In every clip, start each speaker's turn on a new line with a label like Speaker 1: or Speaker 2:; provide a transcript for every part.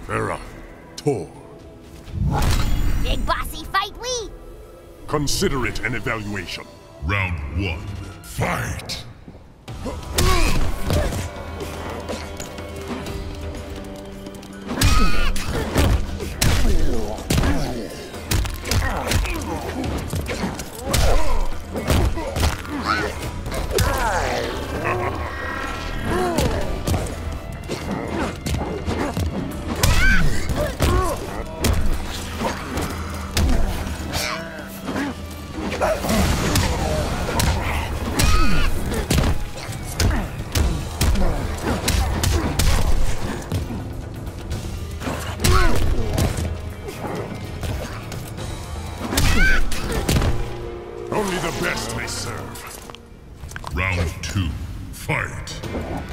Speaker 1: Ferra, Torr.
Speaker 2: Big bossy fight we?
Speaker 1: Consider it an evaluation.
Speaker 3: Round 1. Fight!
Speaker 1: Only the best may serve.
Speaker 3: Round 2. Fight!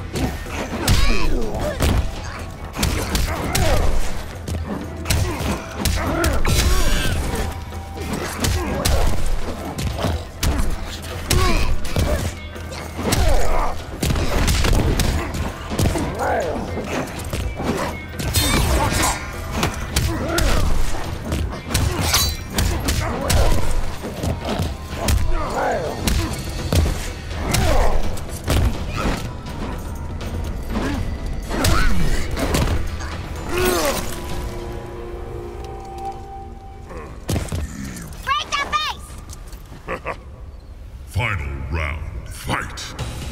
Speaker 3: Final round, fight!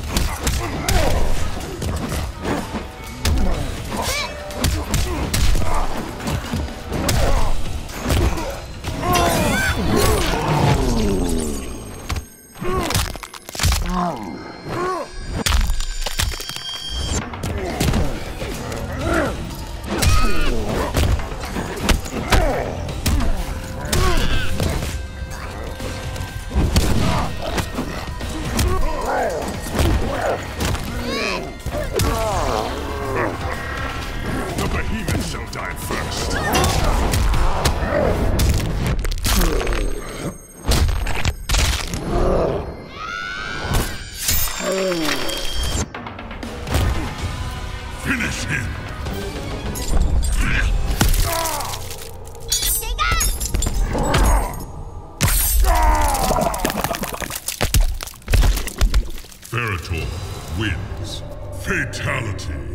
Speaker 1: The behemoth shall die first.
Speaker 3: Finish him! Ferra wins. Fatality.